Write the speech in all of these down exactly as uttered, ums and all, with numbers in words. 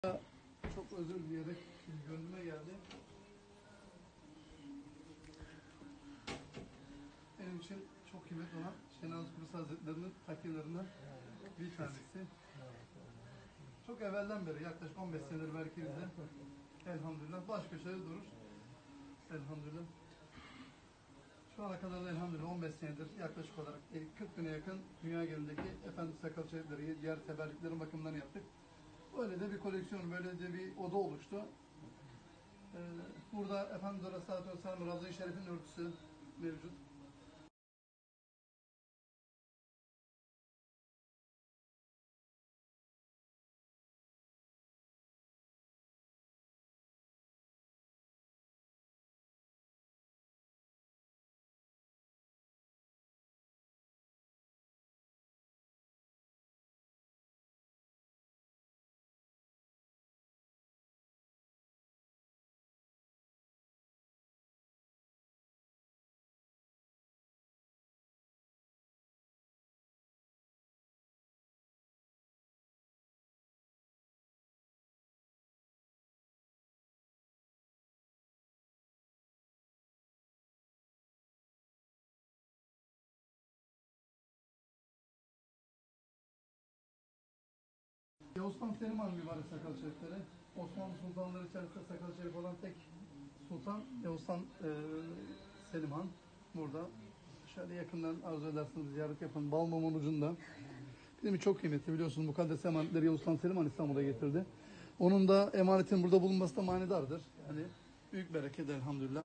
Çok özür dileyerek gönlüme geldi. Benim için çok kıymetli olan Şenaz Kurs Hazretleri'nin takirlerinden bir tanesi. Çok evvelden beri, yaklaşık on beş senedir belki bizde elhamdülillah baş köşede durur. Elhamdülillah. Şu ana kadar da elhamdülillah on beş senedir yaklaşık olarak kırk bine yakın dünya genelindeki Efendimiz Sakal Şerifleri, diğer teberrüklerin bakımlarını yaptık. Böyle de bir koleksiyon, böyle de bir oda oluştu. Ee, burada Efendimiz Aleyhisselatü Vesselam Ravza-i Şerif'in örtüsü mevcut. Osman Selim Han mübarek Sakal Şerifleri. Osmanlı sultanları içerisinde Sakal Şerif olan tek sultan Osman e, Selim Han. Burada şöyle yakından arzu ederseniz ziyaret yapın. Balmum'un ucunda. Bizim çok kıymetli, biliyorsunuz mukaddes emanetleri Osman Selim Han İstanbul'a getirdi. Onun da emanetin burada bulunması da manidardır. Yani büyük bereket elhamdülillah.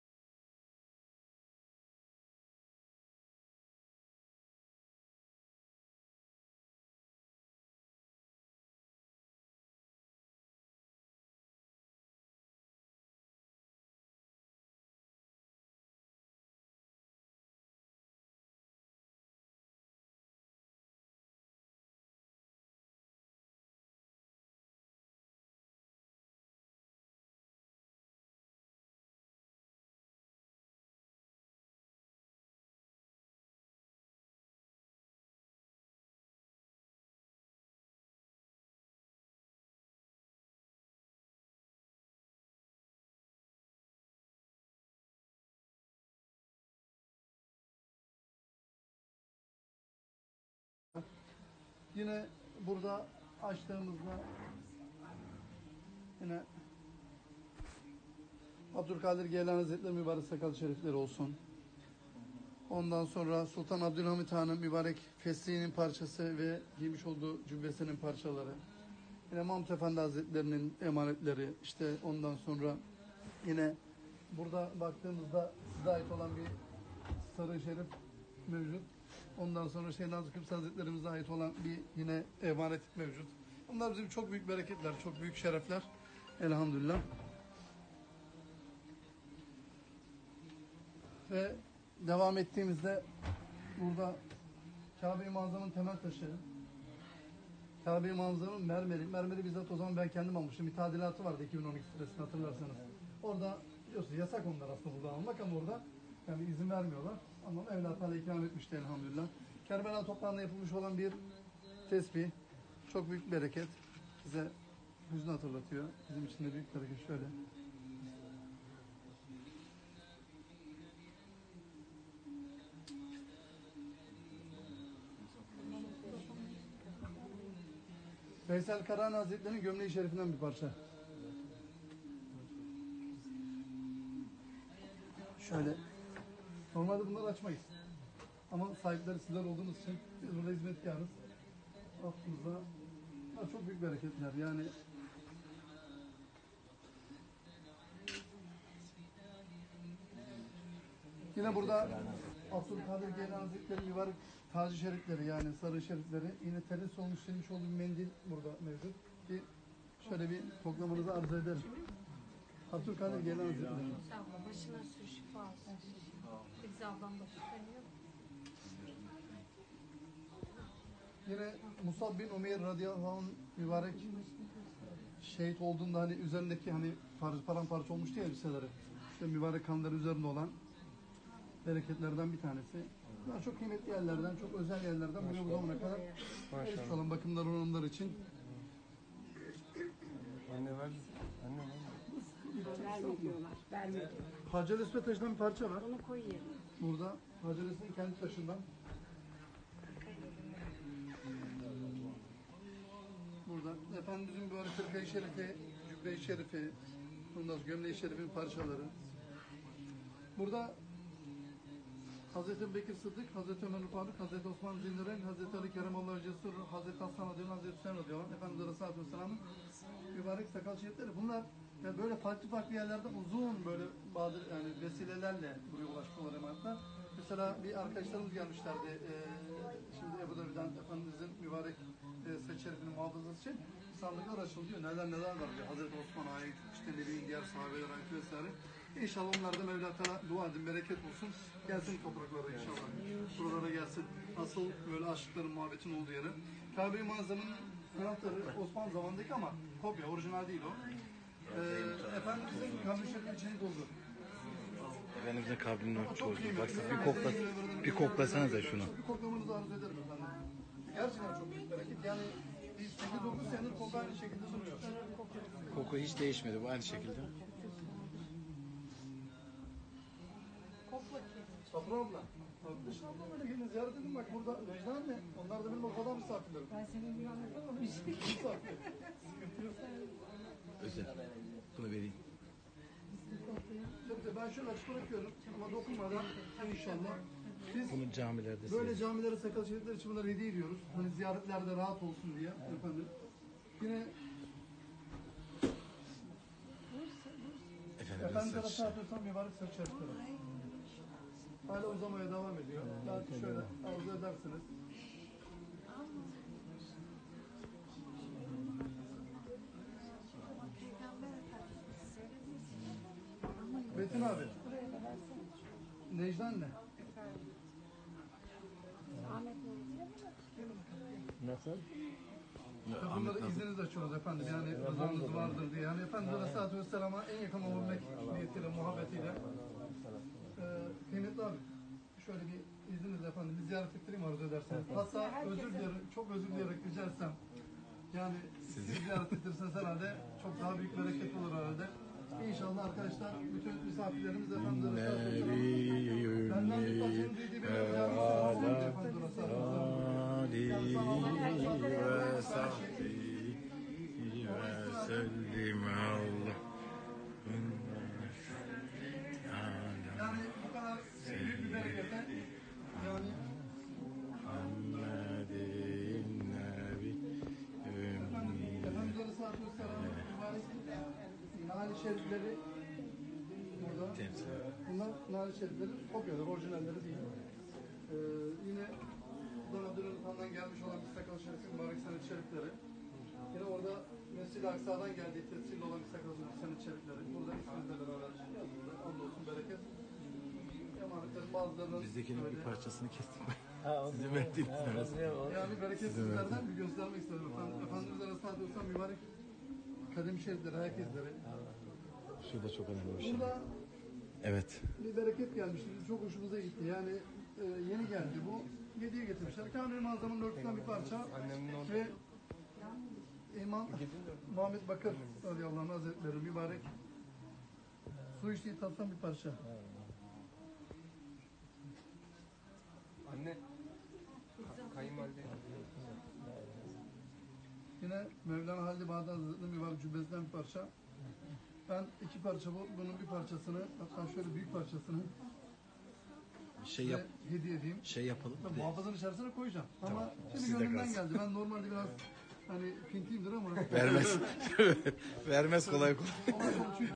Yine burada açtığımızda yine Abdülkadir Geylani Hazretleri mübarek sakal şerifleri olsun. Ondan sonra Sultan Abdülhamit Han'ın mübarek fesliğinin parçası ve giymiş olduğu cübbesinin parçaları. Yine Mahmut Efendi Hazretleri'nin emanetleri. İşte ondan sonra yine burada baktığımızda size ait olan bir sarı şerif mevcut. Ondan sonra Şeyh Nazım Kıbrıs Hazretlerimize ait olan bir yine emanet mevcut. Bunlar bizim çok büyük bereketler, çok büyük şerefler. Elhamdülillah. Ve devam ettiğimizde burada Kabe-i Muazzam'ın temel taşı, Kabe-i Muazzam'ın mermeri, mermeri bizzat o zaman ben kendim almıştım. Bir tadilatı vardı iki bin on iki süresinde hatırlarsanız. Orada biliyorsunuz yasak onlar aslında burada almak ama orada yani izin vermiyorlar. Ama Mevla Teala ikram etmişti elhamdülillah. Kerbela toprağında yapılmış olan bir tesbih. Çok büyük bereket. Bize hüznü hatırlatıyor. Bizim için de büyük bereket şöyle. Veysel Karahan Hazretleri'nin gömleği şerifinden bir parça. Şöyle. Normalde bunları açmayız. Ama sahipleri sizler olduğunuz için biz burada hizmetkarız. Aklımızda çok büyük bereketler. Yani yine burada Abdülkadir Geylani Hazretleri mübarek tacı şerifleri yani sarı şerifleri yine teris olmuş silmiş olduğu bir mendil burada mevcut. Ki şöyle bir koklamanızı arzu ederim. Abdülkadir Geylani Hazretleri. İnşallah başına sür şifa olsun. Biz ablam da şüpheniyor. Yine Musab bin Umeyr radıyallahu anh mübarek şehit olduğunda hani üzerindeki hani paramparça olmuştu ya elbiseleri. İşte mübarek kanları üzerinde olan bereketlerden bir tanesi. Bunlar çok kıymetli yerlerden, çok özel yerlerden buraya bu zamana kadar erişmiş olan bakımlar olanlar için Verme diyorlar. Verme diyorlar. Hacer İsmet taşından bir parça var. Onu koy yerine. Burada Hacer İsmet'in kendi taşından. Burada Efendimizin mübarek Hırka-i Şerifi, Cübbe-i Şerifi, bundan sonra Gömle-i Şerif'in parçaları. Burada Hazreti Ebu Bekir Sıddık, Hazreti Ömer Faruk, Hazreti Osman Zinnureyn, Hazreti Ali Keremallahu Cesur, Hazreti Hasan Radıyallahu anh, Hazreti Hüseyin Radıyallahu anh, Efendimiz Aleyhisselatü Vesselam'ın mübarek sakal şerifleri. Bunlar yani böyle farklı farklı yerlerden uzun böyle bazı yani vesilelerle buraya ulaştılar emanetle. Mesela bir arkadaşlarımız gelmişlerdi. Ee, şimdi Ebu Dhabi'den Efendimizin mübarek e, saç şerifinin muhafazası için sandıklar açılıyor. Neler neler var diyor. Hazreti Osman'a ait, işte Nebi'nin diğer sahabelere ait vesaire. İnşallah onlar da Mevla Teala dua edin, bereket olsun. Gelsin topraklara inşallah. Buralara gelsin. Asıl böyle aşıkların muhabbetin olduğu yere. Kabe-i Muazzam'ın sanatları Osmanlı zamanındaki ama kopya, orijinal değil o. Ee, Efendimizin kabri şerifinin içini doldu. Efendimizin kabrinin Ama çok önü kıymetli. Bak siz Yani bir kokla, Efendimizin bir koklasanıza şunu. Bir koklamanızı arzu ederim efendim. Gerçekten çok büyük bereket. Yani biz sekiz dokuz senedir koku aynı şekilde duruyor. Koku hiç değişmedi bu aynı şekilde. Kokla ki. Safra abla. Bak dışarıda böyle gelin ziyaret edin bak burada Necla anne. Onlar da benim o kadar misafirlerim. Ben senin bir anladım ama bir şey. Misafir. Sıkıntı yok. Özel. Bunu vereyim. Tabii tabii ben şöyle açık bırakıyorum ama dokunmadan inşallah. Biz Bunu camilerde böyle sevdim. camilere sakal şerifler için bunları hediye ediyoruz. Hani ziyaretlerde rahat olsun diye efendim. Yine Efendimizin Efendimiz saçı. Aleyhisselatü mübarek saç şerifleri. Hala uzamaya devam ediyor. Belki şöyle arzu edersiniz. Metin abi. Necla anne. Ahmet Nuri. Nasıl? Bunları izniniz açıyoruz efendim. Yani rızanız vardır diye. Yani Efendimiz Aleyhisselatü Vesselam'a en yakın olabilmek niyetiyle, muhabbetiyle. Ee, kıymetli abi. Şöyle bir izninizle efendim. Bir ziyaret ettireyim arzu ederseniz. Hatta özür dilerim. Çok özür dileyerek rica etsem. Yani sizi ziyaret ettirseniz herhalde çok daha büyük bereket olur herhalde. İnşallah arkadaşlar bütün misafirlerimiz Efendimiz Aleyhisselatü Vesselam'a benden bir parçanın dediği bir yapacağımız efendim Efendimiz Aleyhisselatü Vesselam'a. Ali ve sahbihi ve sellim Allah. Yani bu kadar büyük bir berekete yani Muhammedin Nebi Efendimiz Efendimiz Aleyhisselatü Vesselam'ın mübarek nâli şerifleri burada. temsil. Bunlar nâli şerifleri kopyalar, orijinalleri değil. Ee, yine Donadır'ın handan gelmiş olan bir sakal şerifi, mübarek senet şerifleri. Yine orada Mescid-i Aksa'dan geldiği tesirli olan bir sakal senet şerifleri. Burada isminizle beraber yazıldı. Andolsun bereket. Emanetlerin bazılarının Bizdekinin böyle- bir parçasını kestim ben. Ha, o Sizi verdiğiniz Yani bereketsizlerden bir göstermek istedim. Efendim, Efendimiz Aleyhisselatü Vesselam mübarek kadem şerifleri, ayak izleri. Şurada çok önemli bir şey. Burada Evet. bir bereket gelmişti. Bizim çok hoşumuza gitti. Yani e, yeni geldi bu. Hediye getirmişler. Kamil-i Muazzam'ın örtüsünden bir parça. Ve İmam Muhammed Bakır radıyallahu anh hazretleri mübarek su içtiği tattan bir parça. Anne. Kayınvalide. Yine Mevlana Halid-i Bağdadi Hazretleri'nin mübarek cübbesinden bir parça. Ben iki parça bu. Bunun bir parçasını hatta şöyle büyük parçasını Şey size yap, hediye edeyim. şey yapalım. Ben muhafazanın içerisine koyacağım. Ama Siz şimdi de gönlümden kalsın. geldi. Ben normalde biraz hani pintiyimdir ama Vermez. Vermez kolay kolay. ama çok